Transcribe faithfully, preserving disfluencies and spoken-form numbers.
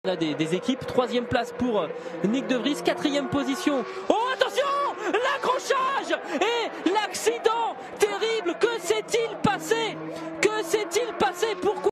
On a des, des équipes, troisième place pour Nick De Vries, quatrième position. Oh attention, l'accrochage et l'accident